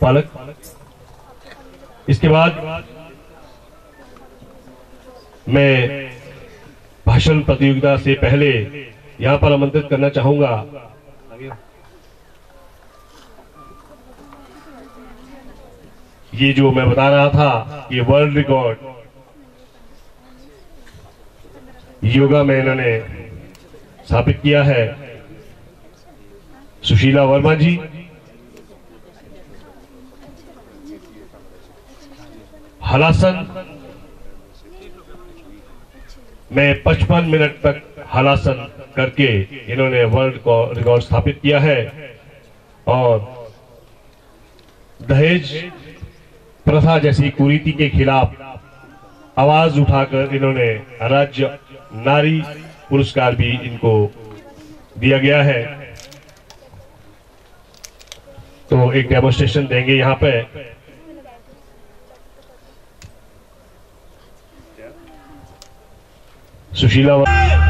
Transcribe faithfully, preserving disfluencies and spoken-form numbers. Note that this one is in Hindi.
पालक। इसके बाद मैं भाषण प्रतियोगिता से पहले यहां पर आमंत्रित करना चाहूंगा ये जो मैं बता रहा था, ये वर्ल्ड रिकॉर्ड योगा में इन्होंने स्थापित किया है। सुशीला वर्मा जी, हलासन में पचपन मिनट तक हलासन करके इन्होंने वर्ल्ड रिकॉर्ड स्थापित किया है। और दहेज प्रथा जैसी कुरीति के खिलाफ आवाज उठाकर इन्होंने राज्य नारी पुरस्कार भी इनको दिया गया है। तो एक डेमोन्स्ट्रेशन देंगे यहां पे। सुशीला